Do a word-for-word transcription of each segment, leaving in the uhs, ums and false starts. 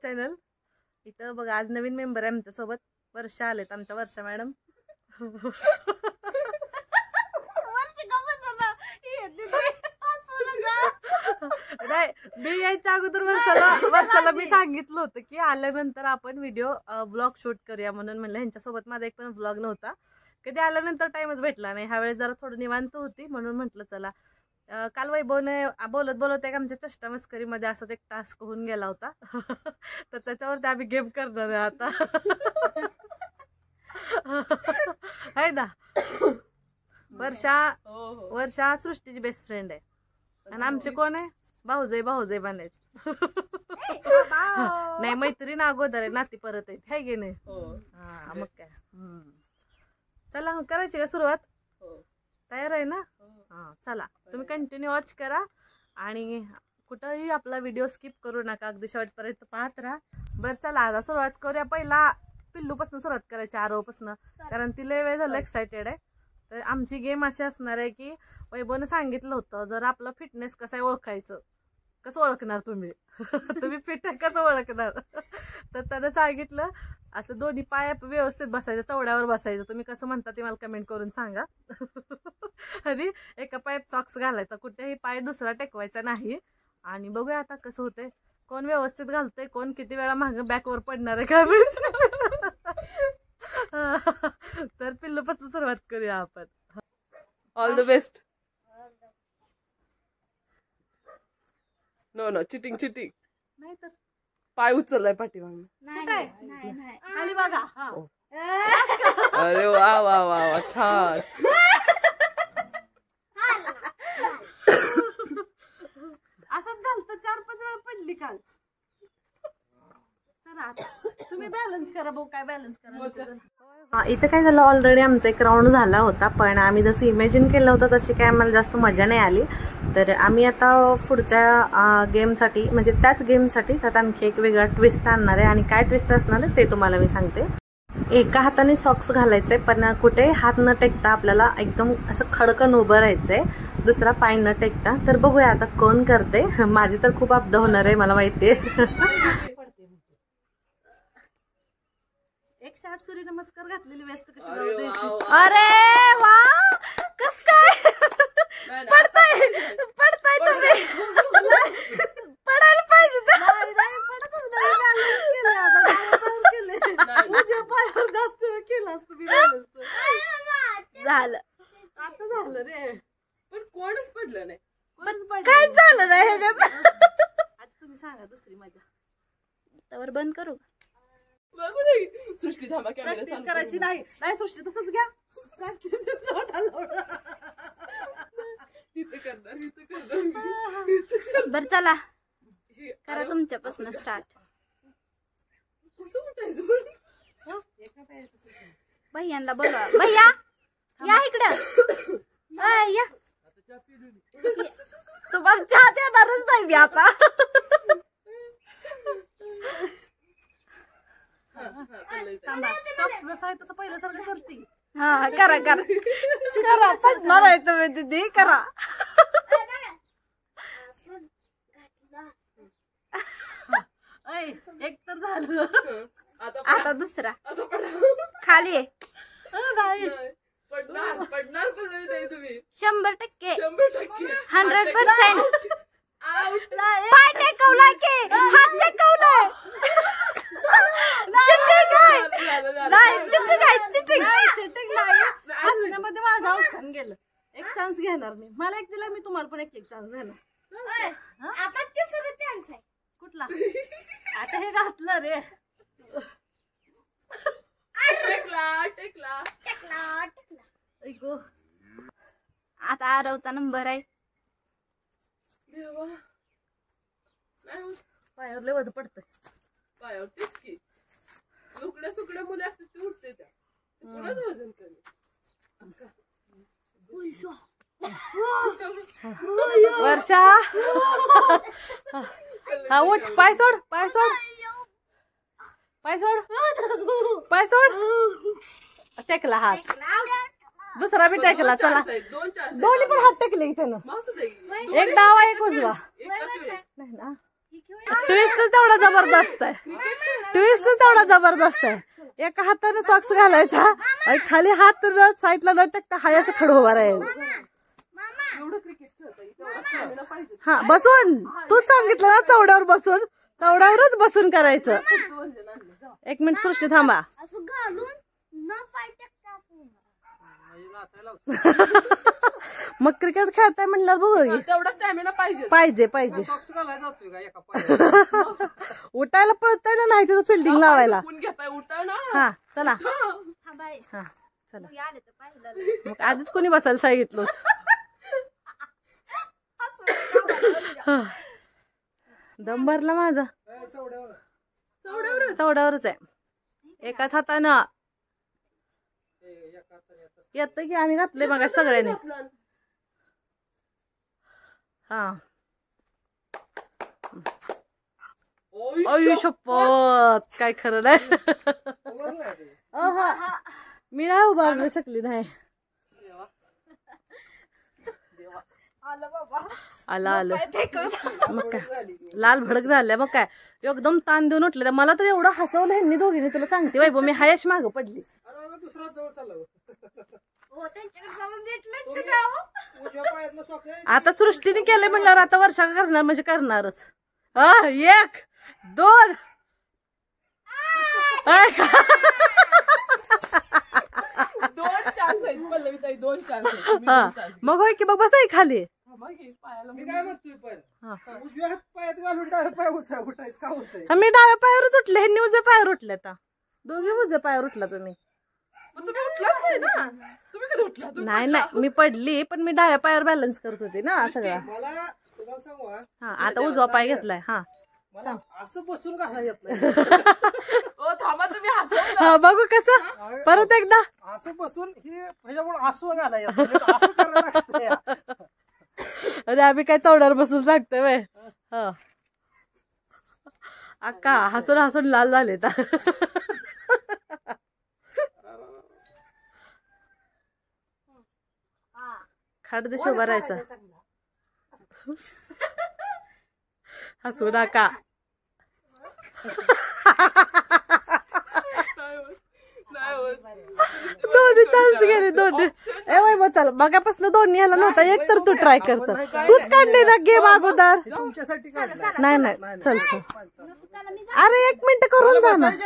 Channel. इथं बघा आज नवीन मेंबर आहे आमच्या सोबत. वर्षा आलेत आमच्या वर्षा मॅडम. नाही मी यायच्या अगोदर वर्षाला वर्षाला मी सांगितलं होतं की आल्यानंतर आपण व्हिडिओ ब्लॉग शूट करूया म्हणून. म्हणलं ह्यांच्यासोबत माझा एक पण ब्लॉग नव्हता कधी, आल्यानंतर टाइमच भेटला नाही. ह्यावेळेस जरा थोडं निवांत होती म्हणून म्हटलं चला. काल वैभवने बोलत बोलत एक आमच्या चष्टा मस्करीमध्ये असाच एक टास्क होऊन गेला होता. तर त्याच्यावरती आम्ही गेम करणार आहे आता. आहे ना. वर्षा वर्षा सृष्टीची बेस्ट फ्रेंड आहे आणि आमचे कोण आहे भाऊजाई भाऊजाई बनायचं. नाही मैत्रीण अगोदर आहे नाती परत आहेत है की नाही. हा मग काय. चला करायची का सुरुवात. तयार आहे ना. हा चला तुम्ही कंटिन्यू वॉच करा आणि कुठंही आपला व्हिडिओ स्किप करू नका, अगदी शेवटपर्यंत पाहत राहा. बरं चला आता सुरुवात करूया. पहिला पिल्लूपासून सुरुवात करायची आरोपासून, कारण ती लय वेळ झालं एक्सायटेड आहे. तर आमची गेम अशी असणार आहे की वैभवने सांगितलं होतं जर आपला फिटनेस कसं आहे ओळखायचं. कसं ओळखणार तुम्ही. तुम्ही फिट आहे कसं ओळखणार. तर त्यानं सांगितलं असं दोन्ही पाय व्यवस्थित बसायचं, चवड्यावर बसायचं. तुम्ही कसं म्हणता ते मला कमेंट करून सांगा. आणि एका पायात सॉक्स घालायचा, कुठेही पाय दुसरा टेकवायचा नाही. आणि बघूया आता कसं होतंय, कोण व्यवस्थित घालतंय, कोण किती वेळा मागं बॅकवर पडणार आहे का. तर पिल्लूपासून सुरुवात करूया आपण. All the best. No no cheating cheating नाही तर पाय उचललाय पाठीमागून. खाली बघा. अरे वा वा वा वा छान. असंच झालं तर चार पाच वेळा पडली काल. तुम्ही बॅलन्स करा भाऊ. काय बॅलन्स करा. इथं काय झालं ऑलरेडी आमचा एक राऊंड झाला होता, पण आम्ही जसं इमॅजिन केलं होतं तशी काय आम्हाला जास्त मजा नाही आली. तर आम्ही आता पुढच्या गेमसाठी म्हणजे त्याच गेमसाठी त्यात आणखी एक वेगळा ट्विस्ट आणणार आहे. आणि काय ट्विस्ट असणार आहे ते तुम्हाला मी सांगते. एका हाताने सॉक्स घालायचे पण कुठे हात न टेकता आपल्याला एकदम असं खडकन उभं राहायचंय, दुसरा पाय न टेकता. तर बघूया आता कोण करते. माझी तर खूप अपदा होणार आहे मला माहितीये. एक शार्ट सूर्य नमस्कार घातलेली वेस्ट कशी द्यायची. अरे वा कस काय पडताय पडताय तुम्ही. पडायला पाहिजे. जास्त वेळ केला असतं मी. झालं आता झालं रे. पण कोणच पडलं नाही. काय झालं नाही ह्याच्यात. आता तुम्ही सांगा दुसरी मजा. त्यावर बंद करू. बघू दे सृष्टी थांबा कॅमेरा प्रॅक्टिस करायची नाही. नाही सृष्टी तसंच घ्या. बर चला करा तुमच्यापासून स्टार्ट. कसं उठायचं. भैयांना बोलवा. भैया या इकडं. या तुम्हाला चहा देणारच नाही मी आता. जसं आहे तसं पहिल्यासारखं करते. हा करा करा करा. पडणार आहे तुम्ही दीदी करा. एक तर झालं. आता दुसरा खाली आहे. पडणार पडणार पण नाही तुम्ही. शंभर टक्के शंभर टक्के हंड्रेड पर्सेंट. पाय टेकवला की हात टेकवलाय. चिटिंग आहे. नाही चिटिंग आहे. चिटिंग चिटिंग नाही. हसण्यामध्ये माझं अवसान गेलं. एक चान्स घेणार मी. मला एक दिला मी तुम्हाला पण एक एक चान्स देणार. आता तिसरा चान्स आहे. कुठला. आता हे घातलं रे. टेकला टेकला टेकला टेकला. आता आरवचा नंबर आहे. देवा पायावर लय वजन पडतंय. पायावर तेच की लुकड्या सुकड्या मुले असतात ते उठते त्या. कोणाच वजन कमी. वर्षा हा उठ. पाय सोड पाय सोड पाय सोड पाय सोड. टेकला हात. दुसरा बी टेकला. चला दोन्ही पण हात टेकले त्यानं. एक डावा एक उजवा. नाही ना ट्विस्ट तेवढा जबरदस्त आहे, ट्विस्ट तेवढा जबरदस्त आहे. एका हाताने सॉक्स घालायचा आणि खाली हात साईडला न टाकता हाय असं खडं उभा राहायचं. हा बसून तूच सांगितलं ना चौड्यावर बसून, चौड्यावरच बसून करायचं. एक मिनिट सृष्टी थांबा. मग क्रिकेट खेळताय म्हणल्यावर बघू तेवढा स्टॅमिना पाहिजे पाहिजे पाहिजे. उठायला पळताय ना, नाही तिथं फिल्डिंग लावायला. हा चला हा चला. मग आधीच कोणी बसायला सांगितलं दम भरला माझा. चौड्यावरच आहे, एकाच हातानं येत की आम्ही घातले मग सगळ्यांनी. हा अय शपथ काय खरं नाही. मी नाही उभारलं शकली नाही. आला आलं मग काय लाल भडक झाल्या. मग काय एकदम ताण देऊन उठले. मला तर एवढं हसवलं ह्यांनी दोघींनी, तुला सांगते वैभव. मी हायश माग पडली. आता सृष्टीने केलंय म्हणल्यावर आता वर्षा करणार म्हणजे करणारच. एक दोन दोन चान्स आहेत पल्लवीताई, दोन चान्स. मग होय की बघ बसाय खाली. मी काय म्हणतोय पण उजव्या हात पायात घालून डाव्या पाय उठायचं का होतंय? मी डाव्या पायावरच उठले, ह्यांनी उजव्या पायावर उठले. आता दोघे उजव्या पायावर उठला तुम्ही. नाही नाही मी पडली, पण मी डाव्या पायावर बॅलन्स करत होते ना सगळं. मला तुम्हाला सांगू हा आता उजवा पाय घेतलाय. हा मला असं बसून घाला येत नाही. थांबा तुम्ही हसवलं. हा बघू कसं परत एकदा असं बसून हे ह्याच्यामुळे असं घाला येत नाही, असं करायला लागतं. अरे आम्ही काय चौड्यावर बसून सांगतोय वय. हा अक्का हसून हसून लाल झाले. खाडदेश उभा राहायचा. हसू नका. दोन्ही चान्स गेले दोन्ही. ए वय मग चल मगापासून दोन्ही ह्याला नव्हता, एक तर तू ट्राय कर. तूच काढली ना गेम अगोदर. तुमच्यासाठी नाही नाही चल चल. अरे एक मिनिट करून जा ना.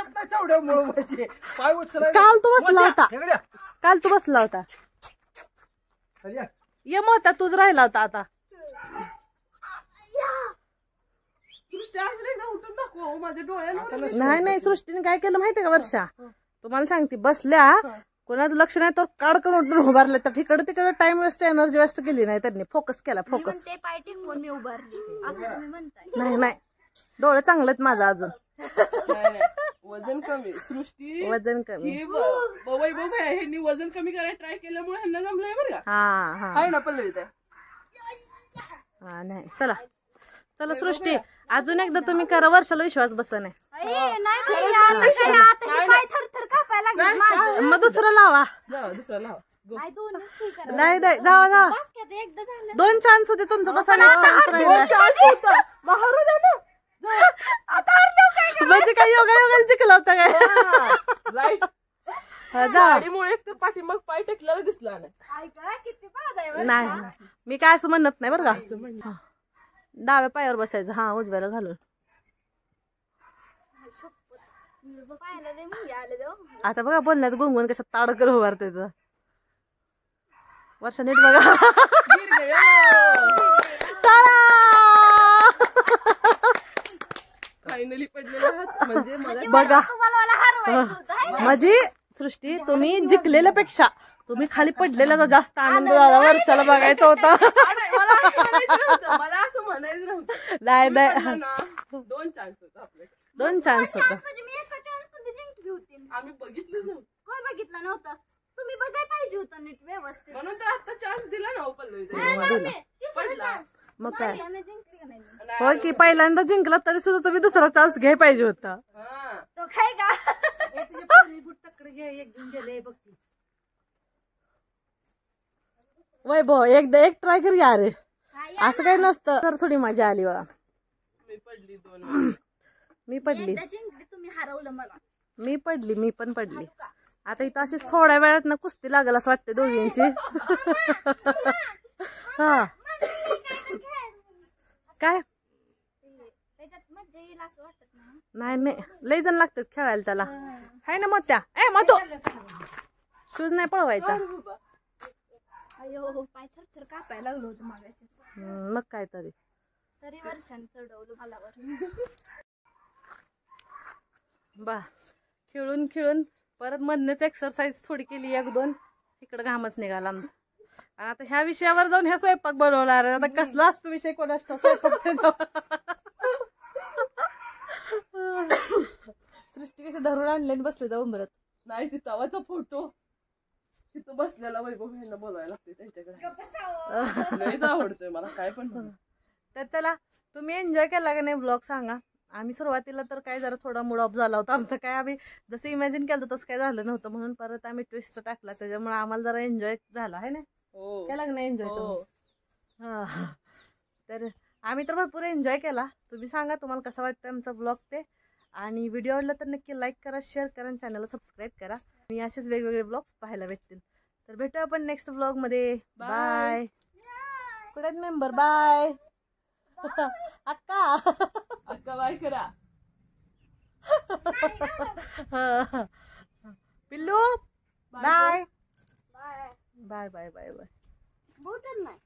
काल तू बसला होता, काल तू बसला होता. यम होता तूच राहिला होता. आता नाही नाही सृष्टीने काय केलं माहितीये का वर्षा, तुम्हाला सांगते. बसल्या कोणाचं लक्ष नाही तर काढ करून उठून उभारले. तर तिकडे तिकडे टाइम वेस्ट एनर्जी वेस्ट केली नाही त्यांनी, फोकस केला. फोकस नाही नाही डोळे चांगलेत माझा अजून. वजन कमी सृष्टी, वजन कमी. वैभव ह्यांनी वजन कमी करायला ट्राय केल्यामुळे ह्यांना जमलंय बरं का. हा हा आहे ना पल्लवी. हा नाही चला चला सृष्टी अजून एकदा तुम्ही करा. वर्षाला विश्वास बसा नाही. मग दुसरं लावा. दुसरं लावा. नाही नाही जावा जावा. दोन चान्स होते तुमचं बसा नाही. म्हणजे काय योगा योगाला जिंकला होता काय? गाडीमुळे एक तर पाठीमाग पाय टेकलेला दिसला नाही. मी काय असं म्हणत नाही बरं का. डाव्या पायावर बसायचं. हा उजव्याला घालून. आता बघा बोलण्यात गुंगून कसं ताडकर उभारते. वर्षा नीट बघा. फायनली पडलेला हात म्हणजे बघा. म्हणजे सृष्टी तुम्ही जिंकलेल्यापेक्षा तुम्ही खाली पडलेला जास्त आनंद झाला. वर्षाला बघायचं होतं. मला असं म्हणायचं नव्हतं. नाही नाही दोन चान्स होता आपल्याकडे. दोन चान्स होता. आम्ही बघितलंच नव्हतं. कोण बघितलं नव्हतं? तुम्ही बघायला पाहिजे होतं नीट व्यवस्थित. म्हणून तर आता चान्स दिला ना पल्लवी. मग काय होय की पहिल्यांदा जिंकला तरी सुद्धा तुम्ही दुसरा चान्स घ्याय पाहिजे होता. तो काय का वैभव एकदा एक ट्राय कर या रे. असं काही नसतं तर थोडी मजा आली बघा. मी पडली दोन वेळा. मी पडली एकदा जिंकली तुम्ही हरवलं मला. मी पडली मी पण पडली. आता इथं अशीच थोड्या वेळात ना कुस्ती लागेल असं वाटते दोघींची. हा काय त्याच्यात मज्जा येईल असं वाटत ना. नाही नाही लय जण लागतात खेळायला त्याला हाय ना. मोत्या ए मतो शूज नाही पळवायचा. अयो पाय थरथर कापायला लागलो होतं मागाशी. हम्म, मग काय तरी तरी वर्षांनी चढवलं मला वर. बा खेळून खेळून परत मधनच एक्सरसाइज थोडी केली एक दोन. इकडं घामच निघाला आमचा. आणि आता ह्या विषयावर जाऊन ह्या स्वयंपाक बनवणार. आता कसला असतो विषय कोणाच स्वयंपाक. सृष्टी कशी धरून आणले आणि बसले जाऊन बरत. नाही ती तवाचा फोटो तिथं बसलेला वैभव यांना बोलायला लागते त्यांच्याकडे. लयच आवडतोय मला काय पण. तर चला तुम्ही एन्जॉय केला का नाही ब्लॉग सांगा. आम्ही सुरुवातीला तर काय जरा थोडा मूड ऑफ झाला होता आमचं. काय आम्ही जसं इमॅजिन केलं तसं काय झालं नव्हतं म्हणून परत आम्ही ट्विस्ट टाकला. त्याच्यामुळे आम्हाला जरा एन्जॉय झाला आहे ना. हो केला का नाही एन्जॉय हो. हा तर आम्ही तर भरपूर एन्जॉय केला. तुम्ही सांगा तुम्हाला कसं वाटतं आमचा ब्लॉग ते. आणि व्हिडिओ आवडला तर नक्की लाईक करा शेअर करा आणि चॅनलला सबस्क्राईब करा. आणि असेच वेगवेगळे ब्लॉग्स पाहायला भेटतील. तर भेटूया आपण नेक्स्ट ब्लॉग मध्ये. बाय. कुठे मेंबर बाय. अक्का अक्का बाय करा. पिल्लू bye bye bye bye bye bye. बोटच नाही.